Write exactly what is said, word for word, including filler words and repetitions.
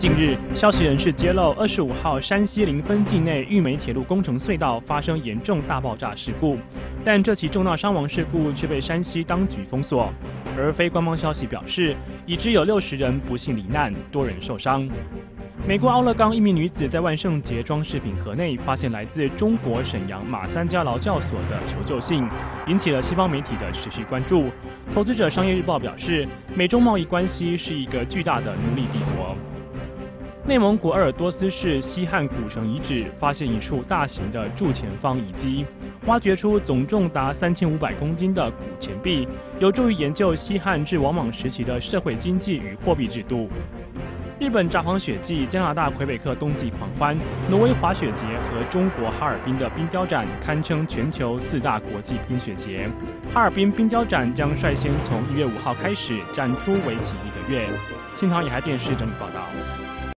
近日，消息人士揭露，二十五号山西临汾境内玉梅铁路工程隧道发生严重大爆炸事故，但这起重大伤亡事故却被山西当局封锁。而非官方消息表示，已知有六十人不幸罹难，多人受伤。美国奥勒冈一名女子在万圣节装饰品盒内发现来自中国沈阳马三家劳教所的求救信，引起了西方媒体的持续关注。投资者商业日报表示，美中贸易关系是一个巨大的奴隶帝国。内蒙古鄂尔多斯市西汉古城遗址发现一处大型的铸钱坊遗迹，挖掘出总重达三千五百公斤的古钱币，有助于研究西汉至王莽时期的社会经济与货币制度。日本札幌雪季、加拿大魁北克冬季狂欢、挪威滑雪节和中国哈尔滨的冰雕展堪称全球四大国际冰雪节。哈尔滨冰雕展将率先从一月五号开始展出，为期一个月。新唐野台电视整理报道。